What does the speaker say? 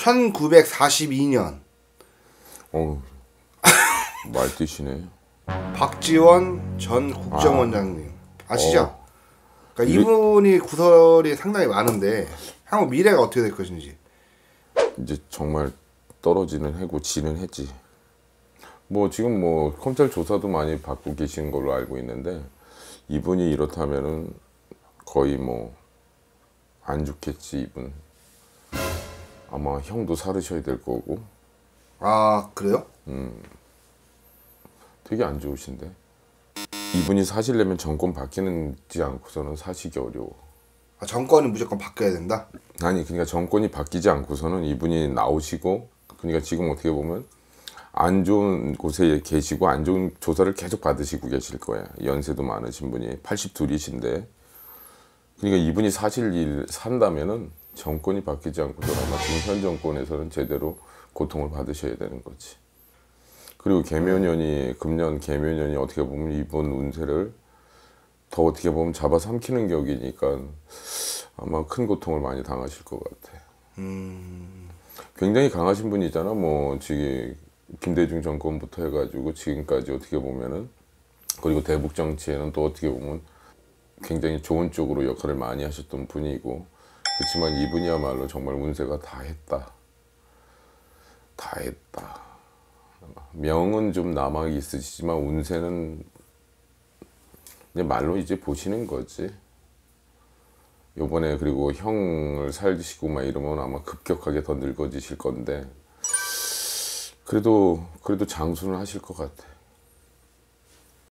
1942년 말뜻이네. 박지원 전 국정원장님 아시죠? 그러니까 이분이 구설이 상당히 많은데 향후 미래가 어떻게 될 것인지. 이제 정말 떨어지는 해고 지는 했지. 뭐 지금 뭐 검찰 조사도 많이 받고 계신 걸로 알고 있는데 이분이 이렇다면은 거의 뭐 안 좋겠지. 이분 아마 형도 사르셔야 될 거고. 아 그래요? 되게 안 좋으신데. 이분이 사시려면 정권 바뀌지 않고서는 사시기 어려워. 아, 정권이 무조건 바뀌어야 된다? 아니 그러니까 정권이 바뀌지 않고서는 이분이 나오시고, 그러니까 지금 어떻게 보면 안 좋은 곳에 계시고 안 좋은 조사를 계속 받으시고 계실 거야. 연세도 많으신 분이 82이신데, 그러니까 이분이 사실 일 산다면은 정권이 바뀌지 않고서는 아마 지금 현 정권에서는 제대로 고통을 받으셔야 되는 거지. 그리고 개묘년이 금년 개묘년이 어떻게 보면 이번 운세를 더 어떻게 보면 잡아삼키는 격이니까 아마 큰 고통을 많이 당하실 것 같아. 굉장히 강하신 분이잖아. 뭐 지금 김대중 정권부터 해가지고 지금까지 어떻게 보면은, 그리고 대북 정치에는 또 어떻게 보면 굉장히 좋은 쪽으로 역할을 많이 하셨던 분이고, 그렇지만 이분이야말로 정말 운세가 다 했다. 다 했다. 명은 좀 남아 있으시지만 운세는 이제 말로 이제 보시는 거지. 요번에 그리고 형을 살리시고 막 이러면 아마 급격하게 더 늙어지실 건데, 그래도 장수는 하실 것 같아.